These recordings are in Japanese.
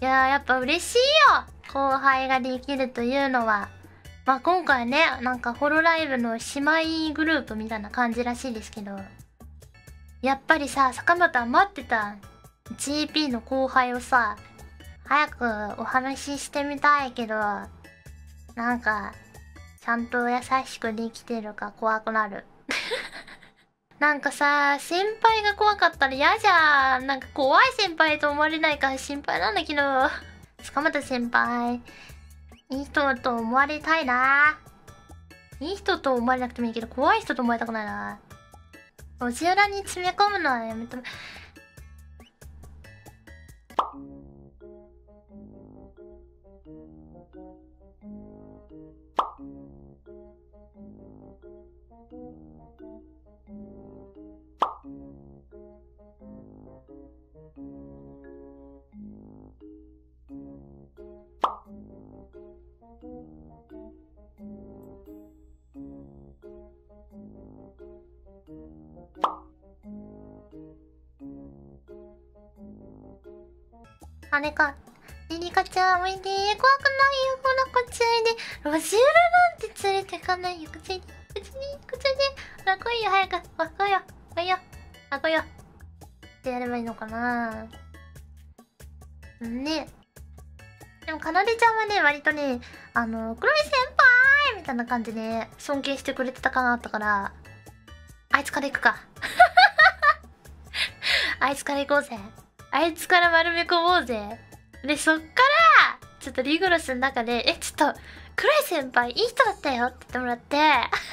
いやー、やっぱ嬉しいよ、後輩ができるというのは。まあ今回ね、なんかホロライブの姉妹グループみたいな感じらしいですけど、やっぱりさ、坂本は待ってた GP の後輩をさ、早くお話ししてみたいけど、なんかちゃんと優しくできてるか怖くなる。なんかさ、先輩が怖かったら嫌じゃん。なんか怖い先輩と思われないから心配なんだけど。坂本先輩、いい人と思われたいな。いい人と思われなくてもいいけど、怖い人と思われたくないな。路地裏に詰め込むのはやめても。あれか。リリカちゃんおいで。怖くないよ。ほらこっちおいで。路地裏なんて連れてかないよ。こっちに。こっちに。こっちに。ほら来いよ早く。ほら来いよ。来いよ。あ、来いよ。ってやればいいのかな。ね。でもかなでちゃんはね、割とね、黒い先輩みたいな感じで尊敬してくれてたかなったから、あいつから行くか。あいつから行こうぜ。あいつから丸め込もうぜ。で、そっから、ちょっとリグロスの中で、ちょっと、黒い先輩いい人だったよって言ってもらって、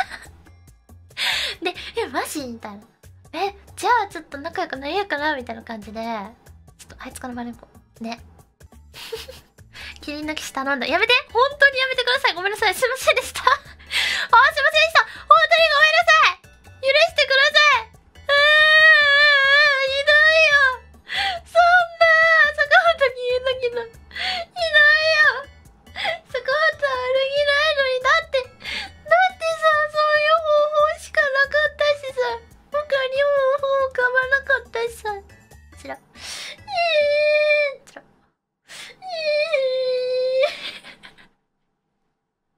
で、マジみたいな。じゃあちょっと仲良くなれるかなみたいな感じで、ちょっとあいつから丸め込む。ね。切り抜きし頼んだ。やめて、本当にやめてください。ごめんなさい。すいませんでした。あー、すいませんでした。